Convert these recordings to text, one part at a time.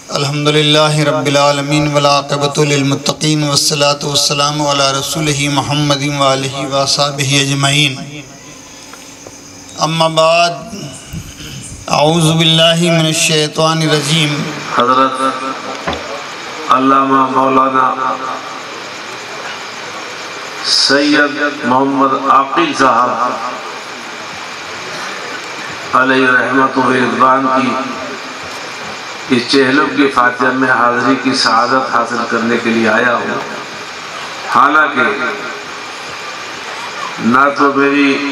الحمدللہ رب العالمین والعاقبۃ للمتقین والصلاة والسلام علی رسولہ محمد وآلہ وصحبہ اجمعین، اما بعد، اعوذ باللہ من الشیطان الرجیم۔ حضرت علامہ مولانا سید محمد عاقل صاحب علیہ رحمت و رضوان کی اس چہلم کی فاتحہ میں حاضری کی سعادت حاصل کرنے کے لیے آیا ہوں۔ حالانکہ نہ تو میری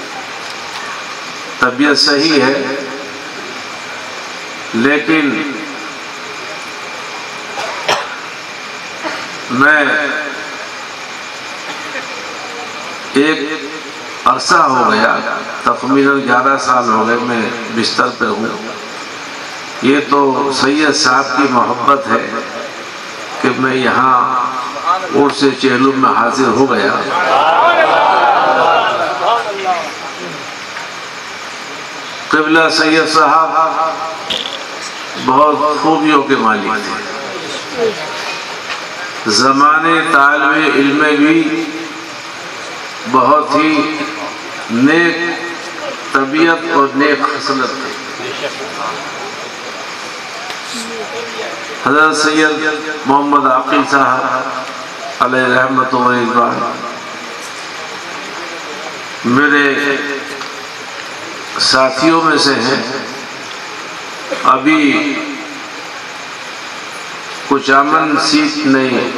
طبیعت صحیح ہے، لیکن میں ایک عرصہ ہو گیا، تقریباً 11 سال ہو گئے میں بستر پہ ہوں۔ یہ تو سید صاحب کی محبت ہے کہ میں یہاں عرس چہلم میں حاضر ہو گیا۔ قبلہ سید صاحب بہت خوبیوں کے مالک تھے، زمانے طالب علم بھی بہت ہی نیک طبیعت اور نیک خصلت تھی۔ حضرت سید محمد عاقل صاحب علیہ رحمت و رضوان میرے ساتھیوں میں سے ہیں۔ ابھی کچھ امن سیٹ نہیں،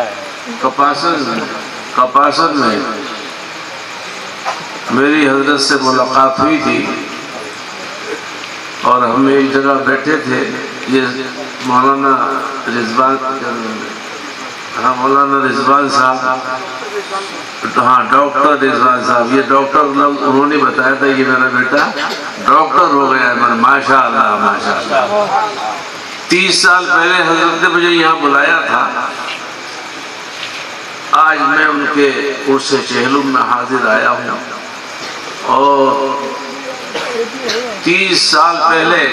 کپاسن میں میری حضرت سے ملاقات ہوئی تھی اور ہم ایک جگہ بیٹھے تھے۔ یہ مولانا رضوان صاحب، ڈاکٹر رضوان صاحب، یہ ڈاکٹر انہوں نے بتایا تھا کہ میرا بیٹا ڈاکٹر ہو گیا ہے۔ ماشاء اللہ ماشاء اللہ۔ 30 سال پہلے حضرت نے مجھے یہاں بلایا تھا، آج میں ان کے عرس چہلم میں حاضر آیا ہوں۔ اور 30 سال پہلے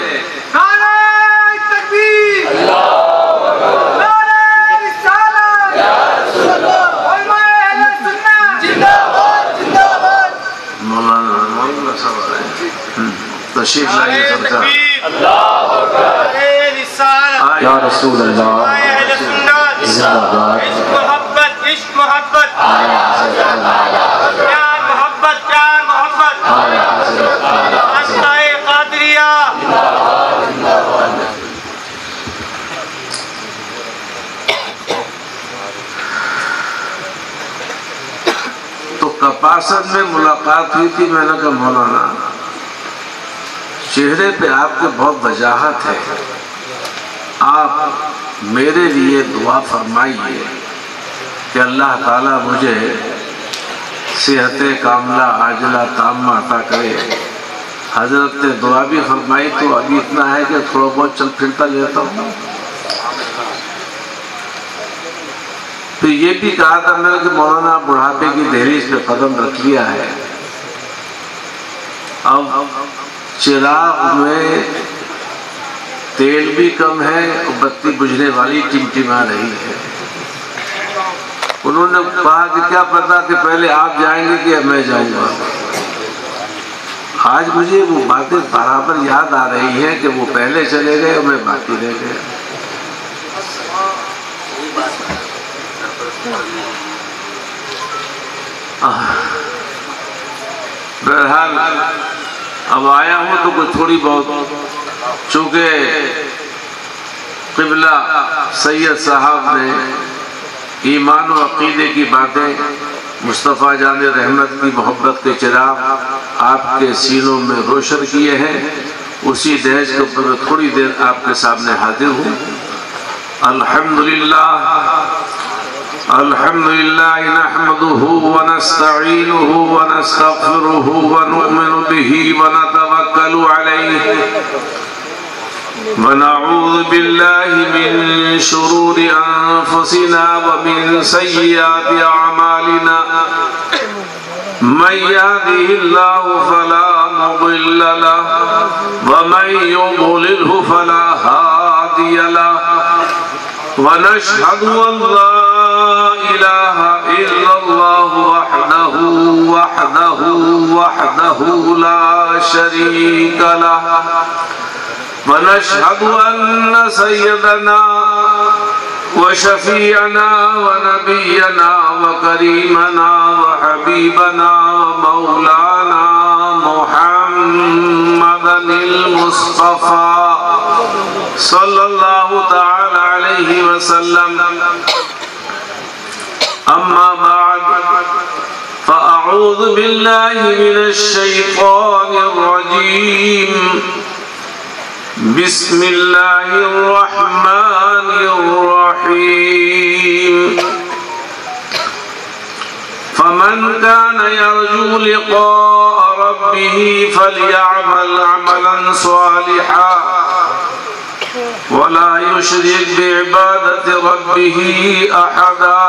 مولانا صاحب تشریف لائیے سرکار۔ یا رسول اللہ، زندہ باد، عشق محبت، عشق محبت، پیار محبت، پیار محبت، عشقائے قادریہ۔ تو کپاسن میں ملاقات ہوئی تھی۔ میں نے کہا مولانا چہرے پہ آپ کے بہت وجاہت ہے، آپ میرے لیے دعا فرمائیے کہ اللہ تعالیٰ مجھے صحت کاملہ عاجلہ تامہ عطا کرے۔ حضرت نے دعا بھی فرمائی تو ابھی اتنا ہے کہ تھوڑا بہت چل پھرتا لیتا ہوں۔ پھر یہ بھی کہا تھا میں نے کہ مولانا بڑھاپے کی دہلیز پہ قدم رکھ لیا ہے، اب چراغ میں تیل بھی کم ہے اور بتی بجھنے والی ٹمٹما رہی ہے۔ انہوں نے کہا کہ کیا پتا کہ پہلے آپ جائیں گے کہ میں جاؤں گا۔ آج مجھے وہ باتیں برابر یاد آ رہی ہیں کہ وہ پہلے چلے گئے اور میں باقی رہ گیا۔ بہرحال اب آیا ہوں تو کوئی تھوڑی بہت، چونکہ قبلہ سید صاحب نے ایمان و عقیدے کی باتیں، مصطفیٰ جان رحمت کی محبت کے چراغ آپ کے سینوں میں روشن کیے ہیں، اسی دہج کے اوپر میں تھوڑی دیر آپ کے سامنے حاضر ہوں۔ الحمدللہ الحمدللہ نحمده ونستعینه ونستغفره ونؤمن به ونتوکل علیہ ونعوذ باللہ من شرور انفسنا ومن سیئات اعمالنا من يهده الله فلا مضل له ومن يضلله فلا هادي له ونشهد أن لا إله إلا الله وحده لا شريك له ونشهد أن سيدنا وشفيعنا ونبينا وكريمنا وحبيبنا ومولانا محمدا المصطفى صلى الله تعالى عليه وسلم أما بعد فأعوذ بالله من الشيطان الرجيم بسم الله الرحمن الرحيم فمن كان يرجو لقاء ربه فليعمل عملا صالحا ولا يشرك بعبادة ربه أحدا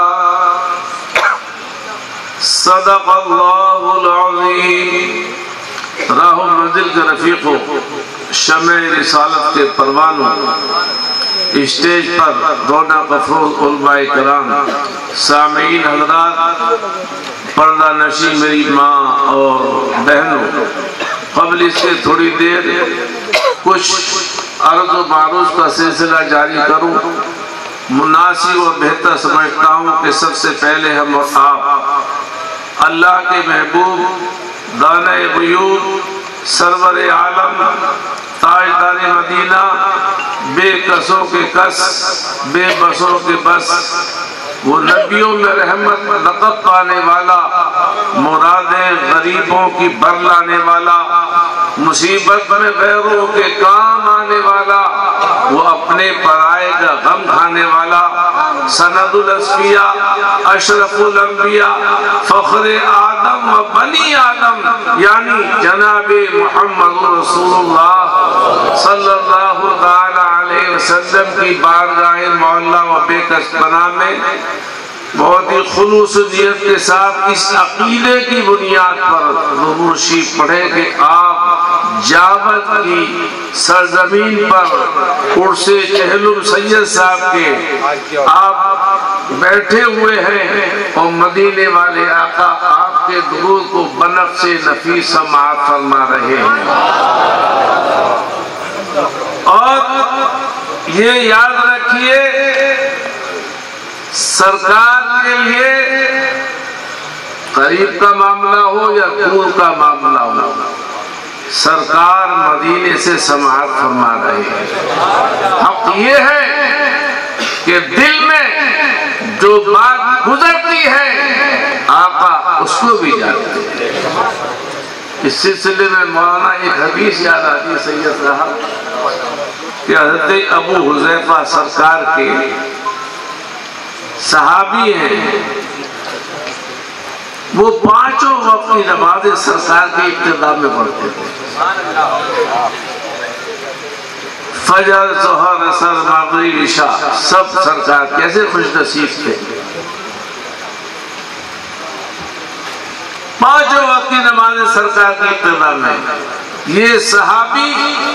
صدق الله العظيم راہ منزل کے رفیقوں، شمع رسالت کے پروانوں، اسٹیج پر رونق افروز علماء کرام، سامعین حضرات، پردہ نشی میری ماں اور بہنوں، قبل اس کے تھوڑی دیر کچھ عرض و معروض کا سلسلہ جاری کروں۔ مناسب اور بہتر سمجھتا ہوں کہ سب سے پہلے ہم اور آپ اللہ کے محبوب دانہ غیوب سرور عالم تاجدار مدینہ بے کسوں کے کس بے بسوں کے بس وہ نبیوں میں رحمت لقب پانے والا مرادیں غریبوں کی بھر لانے والا مصیبت میں غیروں کے کام آنے والا وہ اپنے پرائے کا غم کھانے والا سند الاصفیاء اشرف الانبیاء فخر آدم و بنی آدم یعنی جناب محمد رسول اللہ صلی اللہ علیہ وسلم کی بارگاہ معلیٰ و بے کس پناہ میں بہت ہی خلوص نیت کے ساتھ اس عقیدے کی بنیاد پر ضرور شریف پڑھیں کہ آپ جاوت کی سرزمین پر عرص چہلم سید صاحب کے آپ بیٹھے ہوئے ہیں اور مدینے والے آقا آپ کے درود کو بنفس نفیس سماعت فرما رہے ہیں۔ اور یہ یاد رکھیے سرکار کے لیے قریب کا معاملہ ہو یا دور کا معاملہ ہو سرکار مدینے سے سماعت فرما رہے ہیں۔ حق یہ ہے کہ دل میں جو بات گزرتی ہے آقا اس کو بھی جانتے ہیں۔ اس سلسلے میں مولانا ایک حدیث یاد آتی ہے سید صاحب کہ حضرت ابو حذیفہ سرکار کے صحابی ہیں، وہ پانچوں وقت کی نمازیں سرکار کی ابتدا میں پڑھتے تھے۔ فجر، ظہر، عصر، مغرب، عشاء سب سرکار کیسے خوش نصیب تھے۔ پانچوں وقت کی نمازیں سرکار کی ابتدا میں۔ یہ صحابی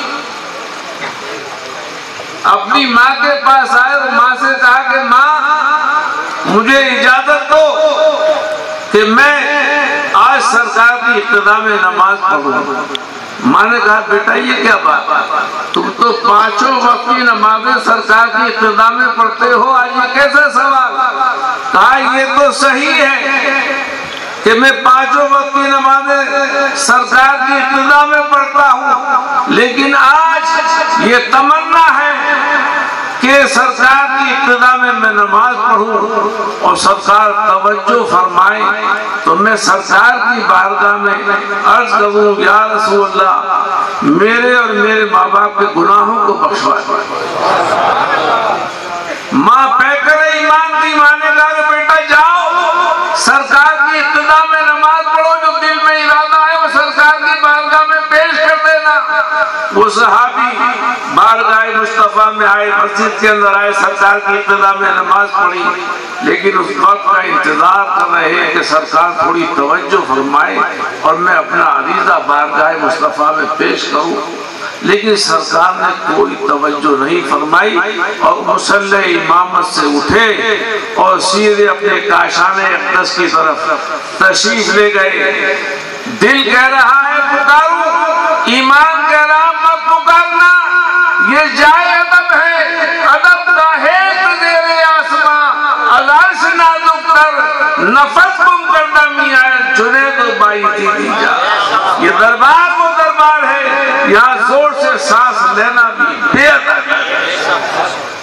اپنی ماں کے پاس آئے اور ماں سے کہا کہ ماں مجھے اجازت دو کہ میں آج سرکار کی ابتدا میں نماز پڑھوں۔ ماں نے کہا بیٹا یہ کیا بات، تم تو پانچوں وقت کی نمازیں سرکار کی ابتدا میں پڑھتے ہو، آج یہ کیسا سوال؟ کہا یہ تو صحیح ہے کہ میں پانچوں وقت کی نمازیں سرکار کی ابتدا میں پڑھتا ہوں، لیکن آج یہ تمنا ہے کہ سرکار کی ابتدا میں نماز پڑھوں اور سرکار توجہ فرمائے تو میں سرکار کی بارگاہ میں عرض کروں یا رسول اللہ میرے اور میرے ماں باپ کے گناہوں کو بخشوا دے۔ ماں پیکر ایمان کی ماں نے کہا کہ بیٹا جاؤ سرکار کی ابتدا میں نماز پڑھو، جو دل میں ارادہ ہے وہ سرکار کی بارگاہ میں پیش کر دینا۔ وہ صحابی بارگاہ مصطفیٰ میں آئے، مسجد کے اندر آئے، سرکار کی ابتدا میں نماز پڑھی، لیکن اس وقت کا انتظار کر رہے ہیں کہ سرکار تھوڑی توجہ فرمائے اور میں اپنا عریضہ بارگاہ مصطفیٰ میں پیش کروں۔ لیکن سرکار نے کوئی توجہ نہیں فرمائی اور مصلی امامت سے اٹھے اور سیدھے اپنے کاشان اقدس کی طرف تشریف لے گئے۔ دل کہہ رہا ہے پکاروں، ایمان کہہ رہا مت پکارنا، یہ جائے ادب ہے، ادب کا ہے تیرے آسماں، عرش نازک تر نفس گم کرنا میاں جنید و بائی دی جا۔ یہ دربار وہ دربار ہے، یہاں زور سے سانس لینا بھی بے ادب ہے۔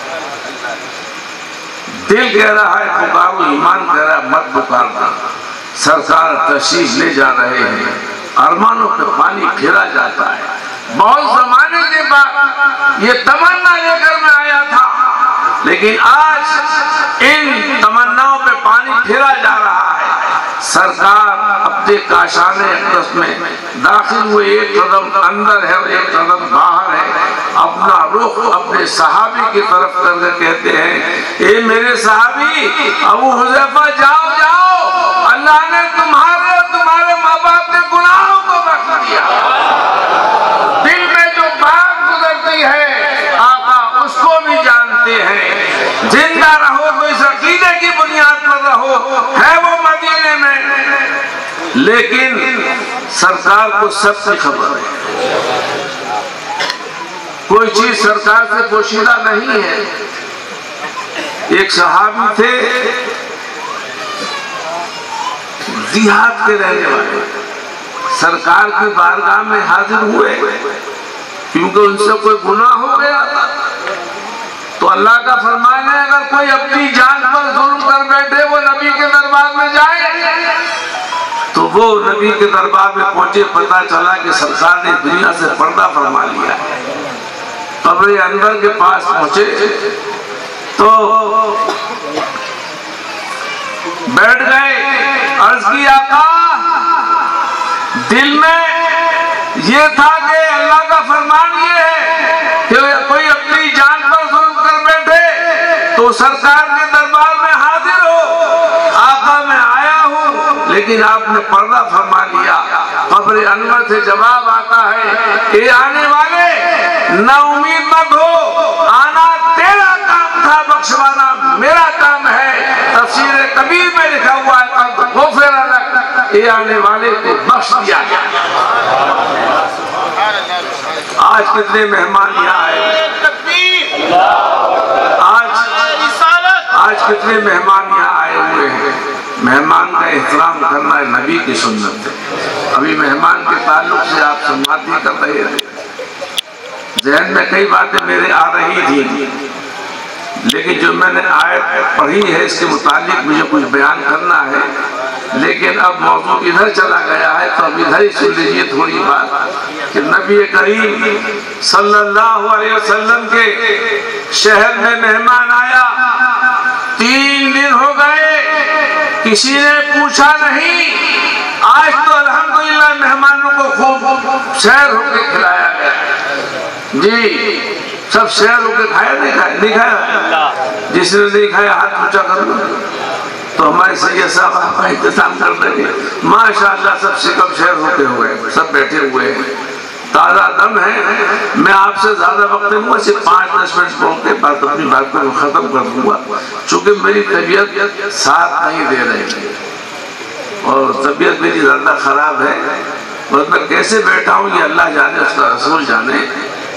دل کہہ رہا ہے پکارو، ایمان کہہ رہا ہے مت پکارنا۔ سرکار تشریف لے جا رہے ہیں، ارمانوں پہ پانی پھیرا جاتا ہے۔ بہت زمانے کے بعد یہ تمنا لے کر میں آیا تھا، لیکن آج ان تمناؤں پہ پانی پھیرا جا رہا ہے۔ سرکار اپنے کاشان اقدس میں داخل ہوئے، ایک قدم اندر ہے اور ایک قدم باہر ہے، اپنا رخ اپنے صحابی کی طرف کر کے کہتے ہیں، اے میرے صحابی ابو حذیفہ جاؤ جاؤ، اللہ نے تمہارے اور تمہارے ماں باپ کے گناہوں کو بخش دیا۔ دل میں جو بات گزرتی ہے آقا اس کو بھی جانتے ہیں۔ زندہ رہو تو اس عقیدے کی بنیاد پر رہو، ہے وہ مدینے میں، لیکن سرکار کو سب کی خبر ہے، کوئی چیز سرکار سے پوشیدہ نہیں ہے۔ ایک صحابی تھے دیہات کے رہنے والے، سرکار کی بارگاہ میں حاضر ہوئے کیونکہ ان سے کوئی گناہ ہو گیا تھا۔ تو اللہ کا فرمان ہے اگر کوئی اپنی جان پر ظلم کر بیٹھے وہ نبی کے دربار میں جائے۔ تو وہ نبی کے دربار میں پہنچے، پتہ چلا کہ سرکار نے دنیا سے پردہ فرما لیا ہے۔ قبر انور کے پاس پہنچے تو بیٹھ گئے، عرض کی آقا دل میں یہ تھا کہ اللہ کا فرمان یہ ہے کہ کوئی اپنی جان پر ظلم کر بیٹھے تو سرکار کے دربار میں حاضر ہو۔ آقا میں آیا ہوں لیکن آپ نے پردہ فرما لیا۔ قبر انور سے جواب آتا ہے کہ آنے والے نا امید مت ہو، آنا تیرا کام تھا، بخشوانا میرا کام ہے۔ تفسیر کبیر میں لکھا ہوا ہے قد غفر لک، یہ آنے والے کو بخش دیا گیا۔ آج کتنے مہمان یہاں آئے، آج کتنے مہمان یہاں آئے ہوئے ہیں۔ مہمان کا احترام کرنا ہے نبی کی سنت ہے۔ ابھی مہمان کے تعلق سے آپ سماعت ہی کر رہے تھے، ذہن میں کئی باتیں میرے آ رہی تھی، لیکن جو میں نے آیت پڑھی ہے اس کے متعلق مجھے کچھ بیان کرنا ہے، لیکن اب موضوع ادھر چلا گیا ہے تو اب ادھر ہی سن لیجیے تھوڑی بات کہ نبی کریم صلی اللہ علیہ وسلم کے شہر میں مہمان آیا، 3 دن ہو گئے، کسی نے پوچھا نہیں۔ آج تو الحمدللہ مہمانوں کو خوب سیر ہو کے کھلایا گیا، جی سب سیر ہو کے کھایا نہیں کھایا؟ جس نے نہیں کھایا ہاتھ اونچا کر لو۔ تو ہمارے سید صاحب آپ کا انتظام کر دیں گے، ماشاءاللہ سب سے کم شہر ہوتے ہوئے سب بیٹھے ہوئے ہیں، تازہ دم ہے۔ میں آپ سے زیادہ وقت نہیں ہوا، صرف 5-10 منٹ بول کے بات اپنی بات کو ختم کر دوں گا، چونکہ میری طبیعت ساتھ نہیں دے رہی ہے اور طبیعت میری زیادہ خراب ہے، بس میں کیسے بیٹھا ہوں یہ اللہ جانے، اس کا رسول جانے۔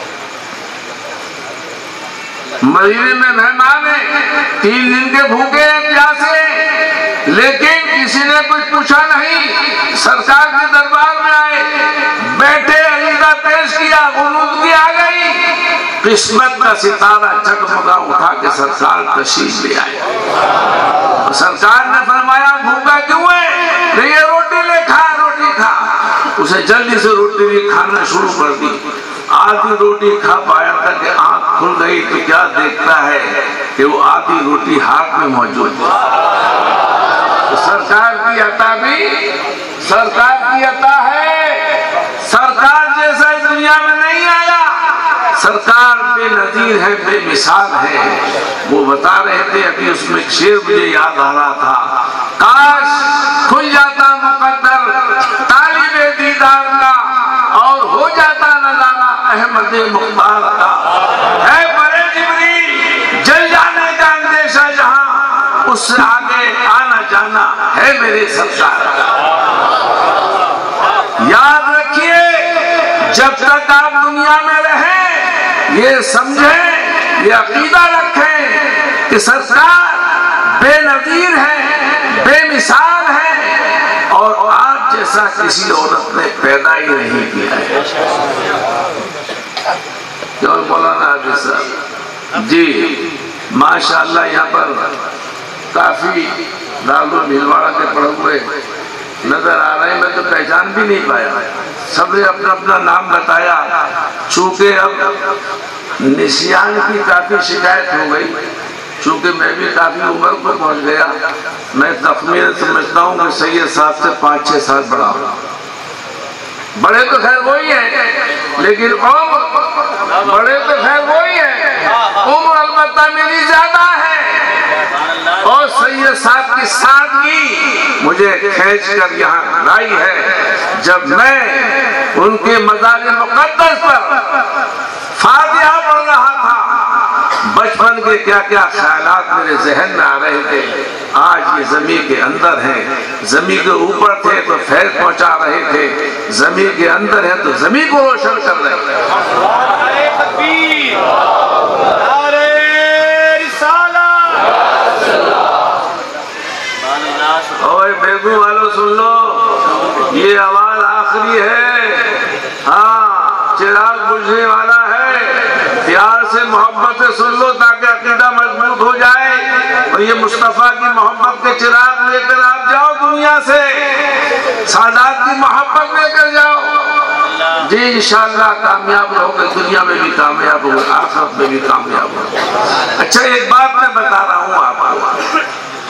مدینے میں مہمان ہیں، 3 دن کے بھوکے ہیں، پیاسے ہیں، لیکن کسی نے کچھ پوچھا نہیں۔ سرکار کے دربار میں آئے، بیٹھے، عقیدہ پیش کیا، غنودگی آ گئی، قسمت کا ستارہ جگمگا اٹھا کے سرکار تشریف لے آئے۔ سرکار نے فرمایا بھوکا کیوں ہے؟ نہیں یہ روٹی لے کھا، روٹی کھا۔ اسے جلدی سے روٹی بھی کھانا شروع کر دی۔ آدھی روٹی کھا پایا تھا کہ آنکھ کھل گئی تو کیا دیکھتا ہے کہ وہ آدھی روٹی ہاتھ میں موجود ہے۔ سرکار کی عطا بھی سرکار کی عطا ہے، سرکار جیسا اس دنیا میں نہیں آیا۔ سرکار بے نظیر ہے، بے مثال ہے۔ وہ بتا رہے تھے ابھی، اس میں ایک شعر مجھے یاد آ رہا تھا، کاش کھل جاتا مقدر طالب دیدار کا اور ہو جاتا نظارہ احمد احمد مختار کا ہے برے جبریل جل جانے کا اندیشہ جہاں اس سے آگے آنا جانا ہے میرے سرکار کا۔ یاد رکھیے جب تک آپ دنیا میں رہیں یہ سمجھیں یہ عقیدہ رکھیں کہ سرکار بے نظیر ہے بے مثال ہے اور آپ جیسا کسی عورت نے پیدا ہی نہیں کیا ہے۔ کیوں مولانا حافظ صاحب جی ماشاءاللہ یہاں پر کافی دارالعلوم بھیلواڑہ کے پڑھے ہوئے نظر آ رہے ہیں، میں تو پہچان بھی نہیں پایا، سب نے اپنا اپنا نام بتایا۔ چونکہ اب نسیان کی کافی شکایت ہو گئی، چونکہ میں بھی کافی عمر پر پہنچ گیا، میں تخمین سمجھتا ہوں کہ سید صاحب سے 5-6 سال بڑا ہوں۔ بڑے تو خیر وہی ہیں لیکن عمر بڑے تو خیر وہی ہیں، عمر البتہ میری زیادہ ہے۔ اور سید صاحب کی سادگی مجھے کھینچ کر یہاں لائی ہے۔ جب میں ان کے مزار مقدس پر فاتحہ پڑھ رہا تھا، بچپن کے کیا کیا خیالات میرے ذہن میں آ رہے تھے۔ آج یہ زمین کے اندر ہیں، زمین کے اوپر تھے تو فیض پہنچا رہے تھے، زمین کے اندر ہیں تو زمین کو روشن کر رہے تھے۔ نعرہ تکبیر، نعرہ رسالہ۔ اوے بیگو والو سن لو، یہ آواز آخری ہے، ہاں چراغ بجھنے والا ہے، پیار سے محبت سے سن لو تاکہ عقیدہ مضبوط ہو جائے اور یہ مصطفیٰ کی محبت کے چراغ لے کر آپ جاؤ دنیا سے، سادات کی محبت لے کر جاؤ، جی انشاءاللہ کامیاب رہو گے، دنیا میں بھی کامیاب ہو گے آخرت میں بھی کامیاب ہو گے۔ اچھا ایک بات میں بتا رہا ہوں آپ کو،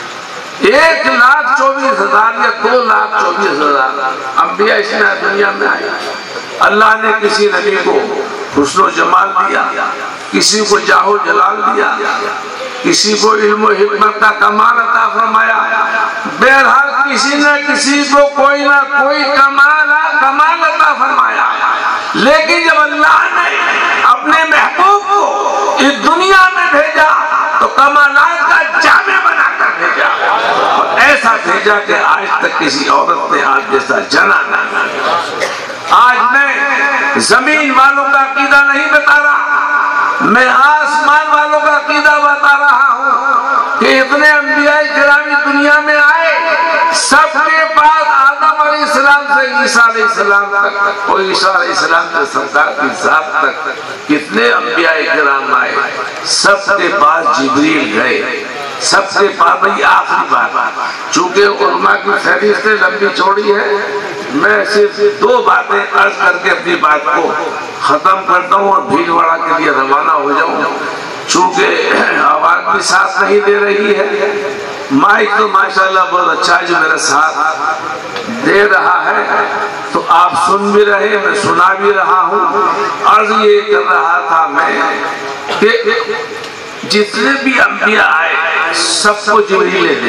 1,24,000 یا 2,24,000 انبیاء اس میں دنیا میں آئے۔ اللہ نے کسی نبی کو حسن و جمال دیا، کسی کو جاہ و جلال دیا، کسی کو علم و حکمت کا کمال عطا فرمایا، بہرحال کسی نہ کسی کو کوئی نہ کوئی کمال عطا فرمایا۔ لیکن جب اللہ نے اپنے محبوب کو اس دنیا میں بھیجا تو کمالات کا جامع بنا کر بھیجا، اور ایسا بھیجا کہ آج تک کسی عورت نے آپ جیسا جنا نہیں۔ آج میں زمین والوں کا عقیدہ نہیں بتا رہا، میں آسمان والوں کا عقیدہ بتا رہا ہوں کہ اتنے انبیاء کرام دنیا میں آئے، سب کے پاس آدم علیہ السلام سے عیسیٰ علیہ السلام تک اور عیسیٰ علیہ السلام سے سرکار کی ذات تک کتنے انبیاء کرام آئے، سب کے پاس جبریل گئے، سب سے پاس بھئی آخری بات، چونکہ علماء کی فہرست لمبی چوڑی ہے، میں صرف 2 باتیں عرض کر کے اپنی بات کو ختم کرتا ہوں اور بھیلواڑہ کے لیے روانہ ہو جاؤں، چونکہ آواز بھی ساتھ نہیں دے رہی ہے، مائک تو ماشاءاللہ بہت اچھا ہے جو میرا ساتھ دے رہا ہے، تو آپ سن بھی رہے میں سنا بھی رہا ہوں۔ عرض یہ کر رہا تھا میں کہ جتنے بھی انبیاء آئے سب کو جبریل نے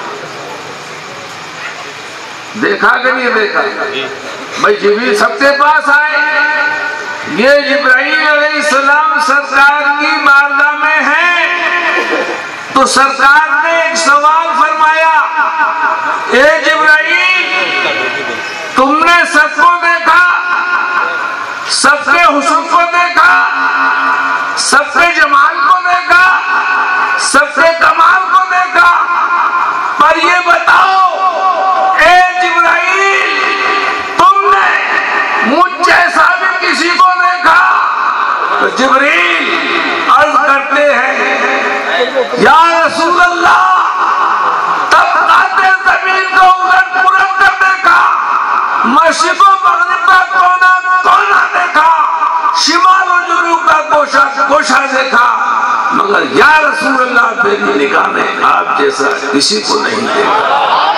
دیکھا کہ نہیں دیکھا؟ بھئی جبریل سب کے پاس آئے، یہ جبرائیل علیہ السلام سرکار کی بارگاہ میں ہیں، تو سرکار نے ایک سوال فرمایا، اے جبرائیل تم نے سب کو دیکھا، سب کے حسن کو دیکھا، سب کے جمال کو دیکھا، سب کے کمال کو دیکھا، پر یہ بتاؤ اے جبرائیل تم نے مجھ جیسا بھی کسی کو دیکھا؟ تو جبریل عرض کرتے ہیں یا رسول اللہ تب قاطع زمین کو الٹ پلٹ کر دیکھا، مشرق و مغرب کا کونا کونا دیکھا، شمال و جنوب کا گوشہ دیکھا، مگر یا رسول اللہ میری نگاہ میں آپ جیسا کسی کو نہیں دیکھا۔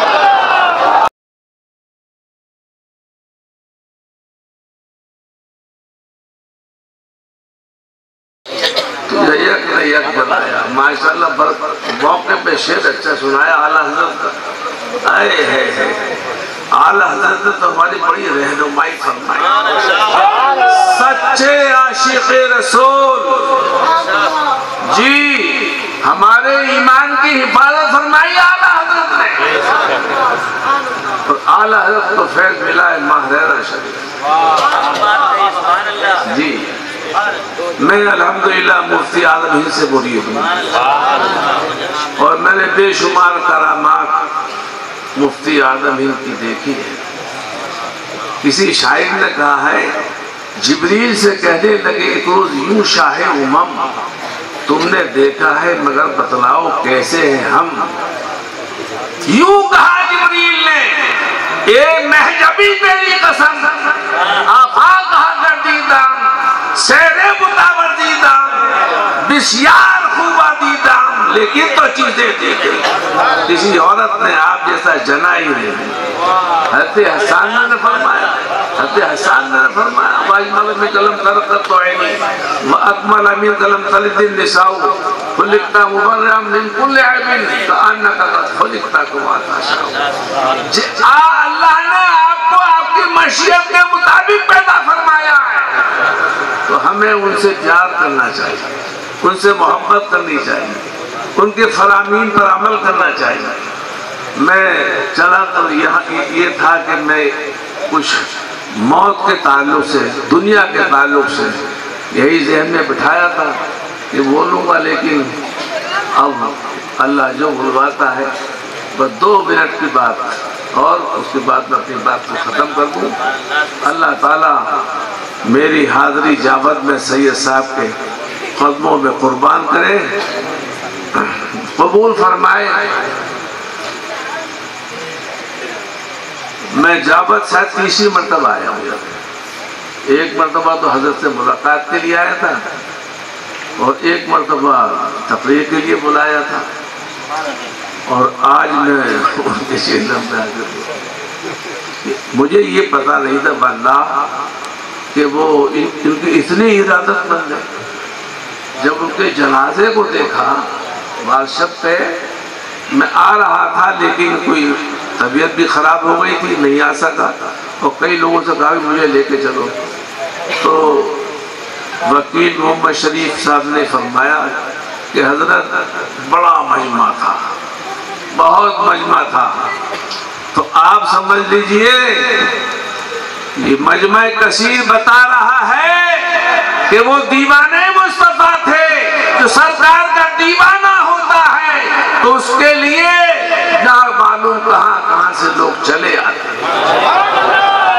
یک بتایا ماشاءاللہ موقع پہ شعر اچھا سنایا اعلیٰ حضرت کا، آئے ہے اعلیٰ حضرت نے تو ہماری بڑی رہنمائی فرمائی، سچے عاشق رسول جی ہمارے ایمان کی حفاظت فرمائی اعلیٰ حضرت نے، اور اعلیٰ حضرت کو فیض ملا ہے ماہرہ شریف جی۔ میں الحمدللہ مفتی اعظم ہند سے مرید ہوں، اور میں نے بے شمار کرامات مفتی اعظم ہند کی دیکھی ہے۔ کسی شاعر نے کہا ہے جبریل سے کہنے لگے ایک روز یوں شاہ امم تم نے دیکھا ہے مگر بتلاؤ کیسے ہیں ہم، یوں کہا جبریل نے اے محجبی تیری قسم آفاق کہا کر دیدام سیر متاور دیدام بسیار خوبہ دیدام، لیکن تو چیزیں دیکھیں کسی عورت نے آپ جیسا جنا ہی نہیں۔ حضرت حسان نے فرمایا، حضرت حسان نے فرمایا واجمل میں کلم ترقت تو عینی واکمل من کلم تلد النساء خلقت مبرئا من کل عیب کانک قد خلقت کما تشاء۔ اللہ نے آپ کو آپ کی مشیت کے مطابق پیدا فرمایا ہے، تو ہمیں ان سے پیار کرنا چاہیے، ان سے محبت کرنی چاہیے، ان کے فرامین پر عمل کرنا چاہیے۔ میں چلا تو یہاں یہ تھا کہ میں کچھ موت کے تعلق سے، دنیا کے تعلق سے یہی ذہن میں بٹھایا تھا کہ بولوں گا، لیکن اب اللہ جو بلواتا ہے بس 2 منٹ کی بات، اور اس کے بعد میں اپنی بات کو ختم کر دوں۔ اللہ تعالیٰ میری حاضری جاوت میں سید صاحب کے قدموں میں قربان کرے، قبول فرمائے۔ میں جاوت شاید 3ری مرتبہ آیا ہوں، ایک مرتبہ تو حضرت سے ملاقات کے لیے آیا تھا، اور ایک مرتبہ تقریر کے لیے بلایا تھا، اور آج میں ان کے شہنم پہ حاضر ہوں۔ مجھے یہ پتہ نہیں تھا باللہ کہ وہ ان کی اتنی ارادت مند ہے۔ جب ان کے جنازے کو دیکھا بادشاہ پہ میں آ رہا تھا، لیکن کوئی طبیعت بھی خراب ہو گئی تھی، نہیں آ سکا، اور کئی لوگوں سے کہا مجھے لے کے چلو، تو وکیل محمد شریف صاحب نے فرمایا کہ حضرت بڑا مجمع تھا، بہت مجمع تھا، تو آپ سمجھ لیجئے یہ مجمع کثیر بتا رہا ہے کہ وہ دیوانے مصطفیٰ تھے، جو سرکار کا دیوانہ ہوتا ہے تو اس کے لیے نہ معلوم کہاں سے لوگ چلے آتے ہیں۔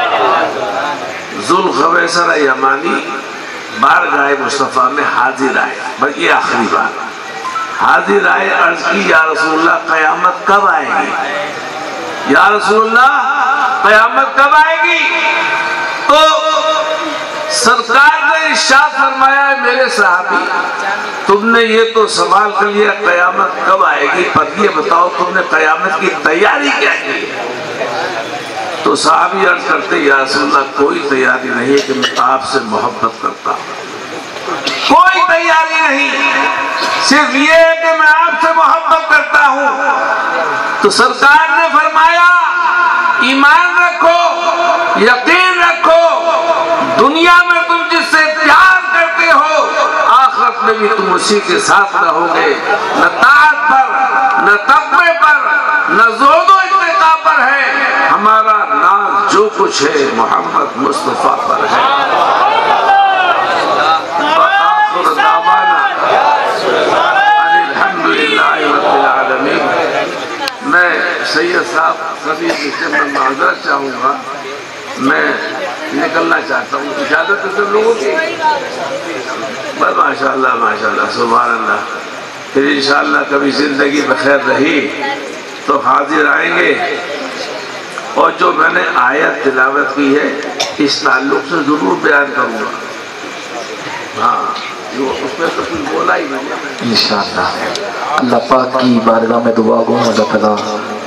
ذوالخویسر یمانی بارگاہ مصطفیٰ میں حاضر آئے، بس یہ آخری بات، حاضر آئے، عرض کی یا رسول اللہ قیامت کب آئے گی؟ یا رسول اللہ قیامت کب آئے گی؟ تو سرکار نے ارشاد فرمایا میرے صحابی تم نے یہ تو سوال کر لیا قیامت کب آئے گی، پر یہ بتاؤ تم نے قیامت کی تیاری کیا کی؟ تو صحابی عرض کرتے یا رسول اللہ کوئی تیاری نہیں ہے کہ میں آپ سے محبت کرتا ہوں، کوئی تیاری نہیں، صرف یہ ہے کہ میں آپ سے محبت کرتا ہوں۔ تو سرکار نے فرمایا ایمان رکھو، یقین رکھو، دنیا میں تم جس سے پیار کرتے ہو آخرت میں بھی تم اسی کے ساتھ رہو گے، نہ طاعت پر، نہ تقوی پر، نہ زہد و اتقا پر ہے، ہمارا ناز جو کچھ ہے محمد مصطفیٰ پر ہے۔ وآخر دعوانا الحمدللہ رب العالمین۔ میں سید صاحب سبھی سے میں معذرت چاہوں گا، میں نکلنا چاہتا ہوں، اجازت ہے سب لوگوں کی؟ بس ماشاءاللہ ماشاءاللہ سبحان اللہ۔ پھر انشاءاللہ کبھی زندگی بخیر رہی تو حاضر آئیں گے، اور جو میں نے آیت تلاوت کی ہے اس تعلق سے ضرور بیان کروں گا۔ ہاں اس میں تو کچھ بولا ہی نہیں انشاءاللہ۔ اللہ پاک کی بارگاہ میں دعا گوں اللہ تعالیٰ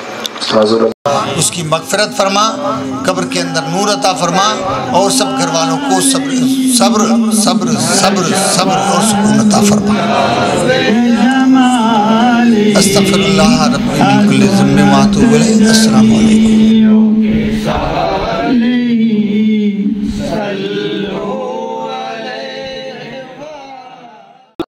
اس کی مغفرت فرما، قبر کے اندر نور عطا فرما، اور سب گھر والوں کو صبر صبر صبر صبر صبر اور سکون عطا فرما۔ استغفر اللہ ربی من کل ذنب و اتوب الیہ۔ السلام علیکم۔